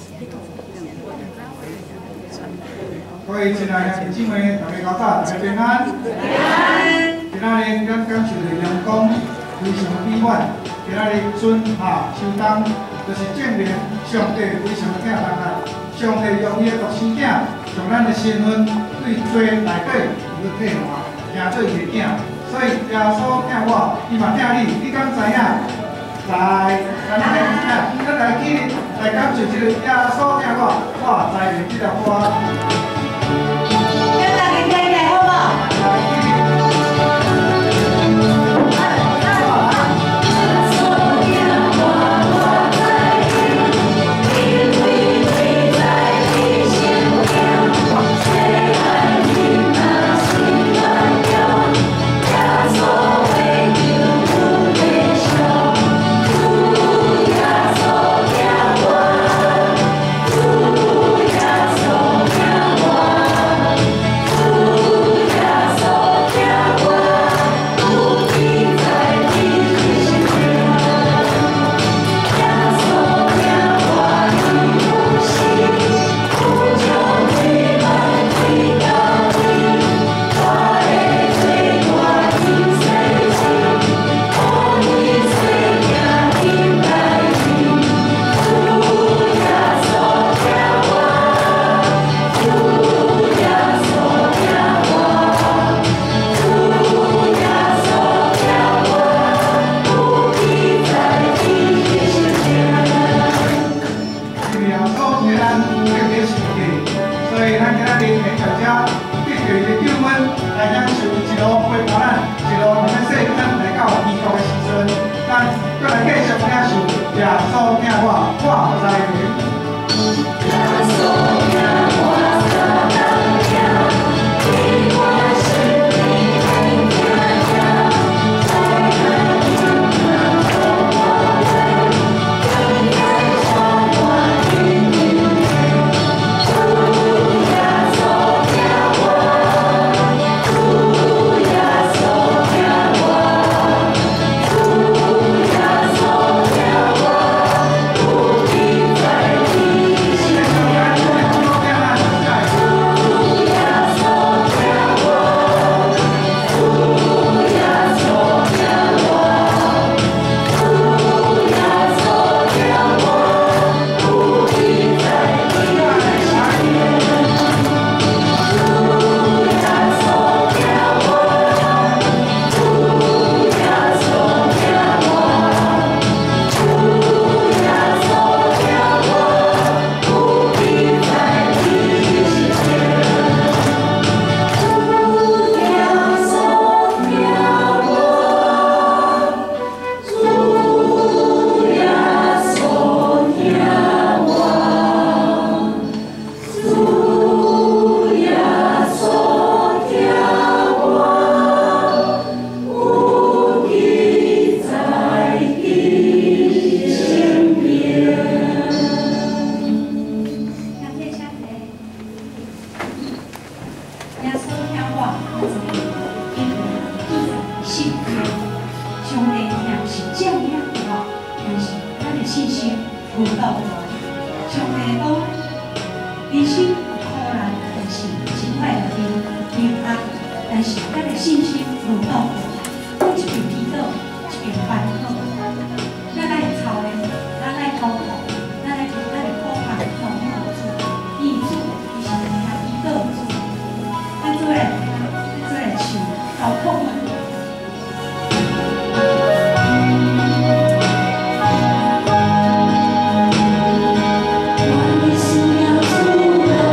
各位亲爱的兄弟姊妹，大家早，大家平安。今仔日咱感受的阳光非常美满。今仔日春夏秋冬，就是证明上帝非常疼咱啊！上帝用伊的独生囝，将咱的身份对罪内底去替换，赢做伊的囝。所以耶稣疼我，伊嘛疼你，你敢知影？来，咱来纪念，来感受这个耶稣疼我知的这条歌。 跟大家听听好不好？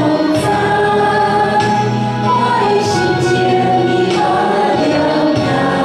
我的心间的力量。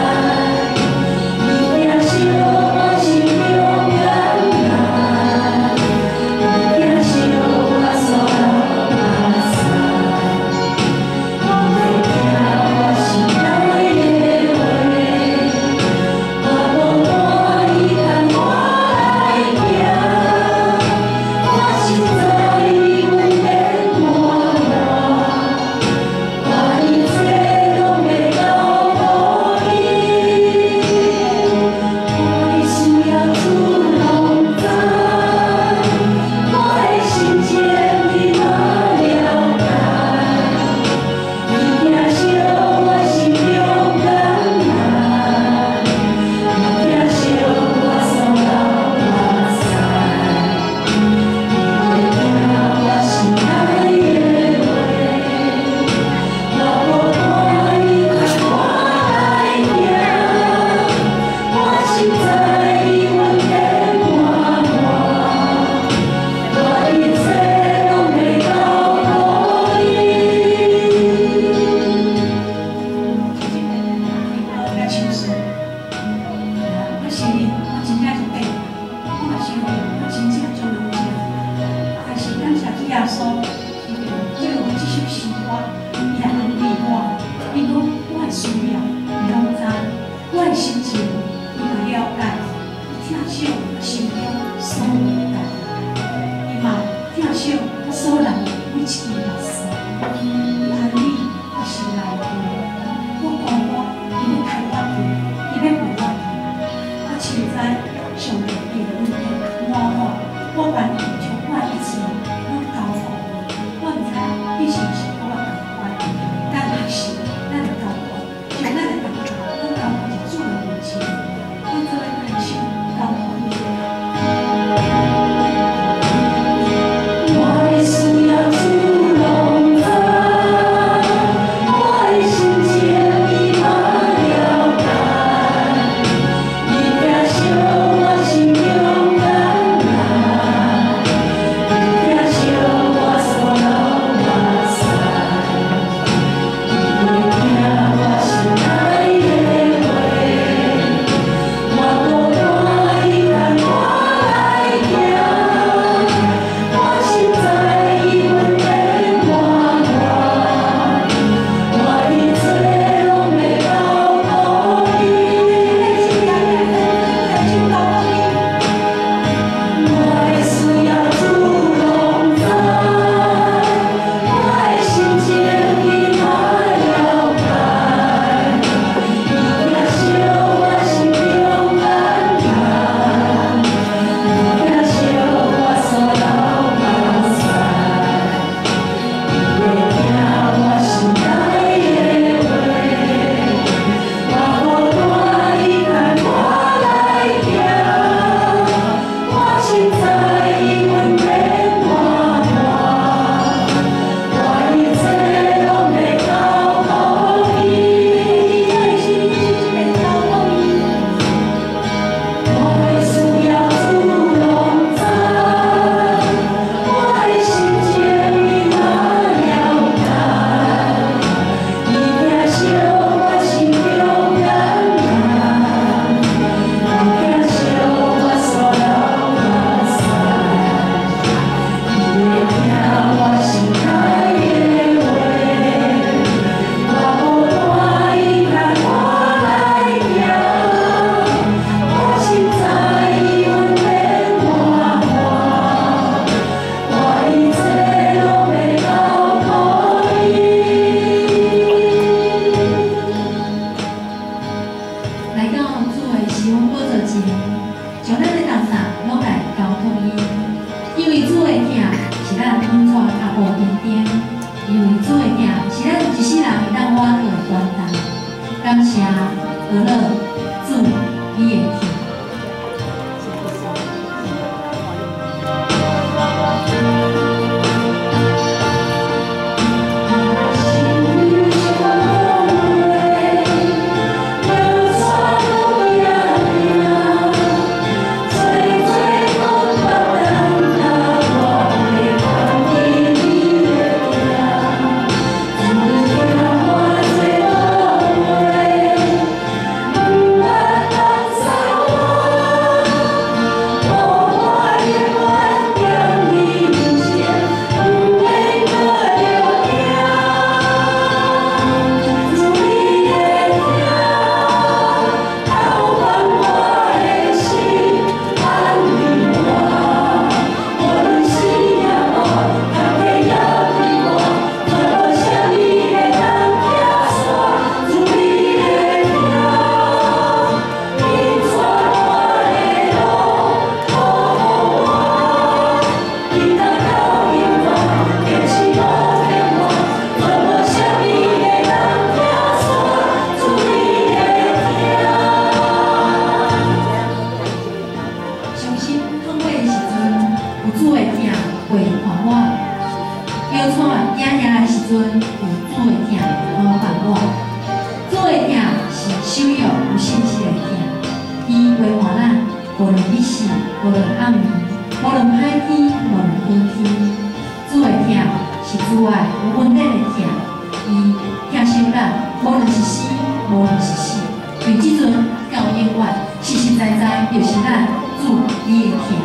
一支目屎，来你还是来去？我管我，伊要抬我去，伊要陪我去。我实在上帝伊的恩典我愿意将我一切拢交付你。我毋知你是毋是跟我同款，但还是咱的交付，将咱的感觉拢交付主的面前，咱做伙开手交付伊。我的需要主拢知，我的心情伊嘛了解，伊领受我心中感恩，伊领受我所有目屎，伊会听我心内的话，我孤单伊牵我来行。我心在伊温柔满满，我一切拢要交付伊。我的需要主拢知，我的心情伊嘛了解，伊领受我心中感恩，伊领受我所有目屎，伊会听我心内的话，我孤单伊牵我来行，我心在伊温柔满满，我一切拢要交付伊，我的需要主拢知，我的心情伊嘛了解，伊领受我心中感恩，伊领受我所有目屎，伊会听我心内的话，我孤单伊牵我来行，我心在伊温柔满满，我一切拢要交付伊。来到主的施恩宝座前，将咱的重担拢来交托伊，因为主的疼是咱稳带脚步点点，因为主的疼是咱一世人会当挽回的关担。感谢俄勒主你的疼。伤心痛悔的时阵，有主的疼陪伴我；腰喘痒痒的时阵，有主的疼陪伴我。主的疼是守约有信心的疼，伊陪伴咱，无论日时，无论暗暝，无论歹天，无论好天。主的疼是主爱有稳定的疼，伊疼惜咱，无论是生，无论是死，由即阵到永远，实实在在就是咱主你的疼。